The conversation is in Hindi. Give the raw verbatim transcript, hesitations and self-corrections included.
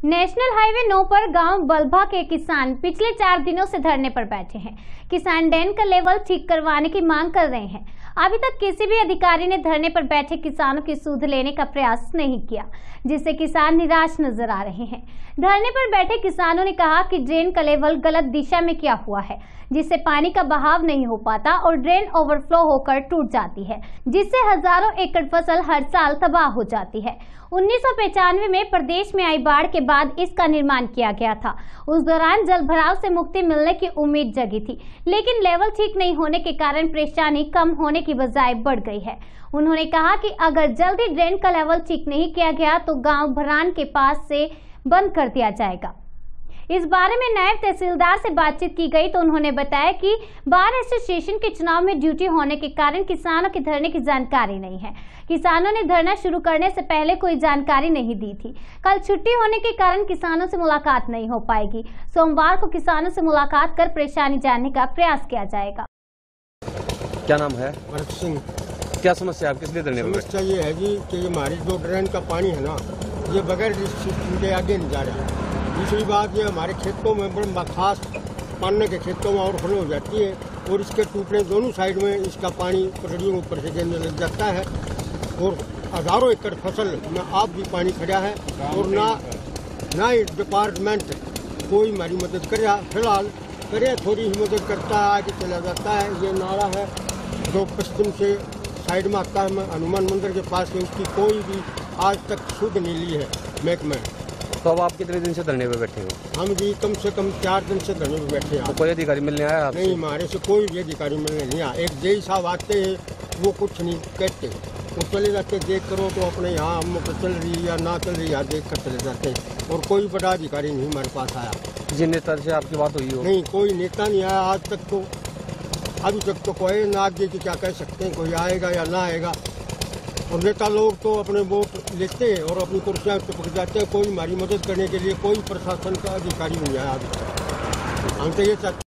नेशनल हाईवे नौ पर गांव बल्भा के किसान पिछले चार दिनों से धरने पर बैठे हैं। किसान ड्रेन का लेवल ठीक करवाने की मांग कर रहे हैं। अभी तक किसी भी अधिकारी ने धरने पर बैठे किसानों की सुध लेने का प्रयास नहीं किया, जिससे किसान निराश नजर आ रहे हैं। धरने पर बैठे किसानों ने कहा कि ड्रेन का लेवल गलत दिशा में किया हुआ है, जिससे पानी का बहाव नहीं हो पाता और ड्रेन ओवरफ्लो होकर टूट जाती है, जिससे हजारों एकड़ फसल हर साल तबाह हो जाती है। उन्नीस सौ पचानवे में प्रदेश में आई बाढ़ के बाद इसका निर्माण किया गया था। उस दौरान जल भराव से मुक्ति मिलने की उम्मीद जगी थी, लेकिन लेवल ठीक नहीं होने के कारण परेशानी कम होने की बजाय बढ़ गई है। उन्होंने कहा कि अगर जल्दी ड्रेन का लेवल ठीक नहीं किया गया तो गांव भरान के पास से बंद कर दिया जाएगा। इस बारे में नायब तहसीलदार से बातचीत की गई तो उन्होंने बताया कि बार एसोसिएशन के चुनाव में ड्यूटी होने के कारण किसानों के धरने की जानकारी नहीं है। किसानों ने धरना शुरू करने से पहले कोई जानकारी नहीं दी थी। कल छुट्टी होने के कारण किसानों से मुलाकात नहीं हो पाएगी। सोमवार को किसानों से मुलाकात कर परेशानी जानने का प्रयास किया जाएगा। क्या नाम है? भरत सिंह। क्या समस्या है? किस लिए धरने पर? समस्या ये है जी कि हमारी जो ड्रेन का पानी है ना, ये बगैर सिस्टम के आगे नहीं जा रहा है। दूसरी बात ये हमारे खेतों में बड़े खास पानी के खेतों में ओवरफ्लो हो जाती है और इसके टूटने दोनों साइड में इसका पानी पटड़ियों ऊपर से गिरने लग जाता है और हजारों एकड़ फसल में आप भी पानी खड़ा है और ना ना ही डिपार्टमेंट कोई हमारी मदद करे। फिलहाल करे थोड़ी ही मदद करता है, आगे चला जाता है। ये नाला है जो पश्चिम से साइड में आता है हनुमान मंदिर के पास है, उसकी कोई भी आज तक सुध नहीं ली है महकमे। तो अब आप कितने दिन से धरने पे बैठे हो? हम जी कम से कम चार दिन से धरने पे बैठे हैं। तो कोई अधिकारी मिलने आया आपसे? नहीं, हमारे से कोई भी अधिकारी मिलने नहीं आया। एक जेई साहब आते हैं, वो कुछ नहीं कहते, वो चले जाते देख करो तो अपने यहाँ हम चल रही है या ना चल रही है देख कर चले जाते हैं और कोई बड़ा अधिकारी नहीं हमारे पास आया। जिन नेता से आपकी बात हुई हो? नहीं, कोई नेता नहीं आया आज तक। तो अभी तक तो कोई ना आगे की क्या कह सकते हैं, कोई आएगा या ना आएगा। और नेता लोग तो अपने वोट लेते हैं और अपनी कुर्सियां चिपक जाते हैं। कोई हमारी मदद करने के लिए कोई प्रशासन का अधिकारी नहीं आया अभी तक। हम तो ये चाहते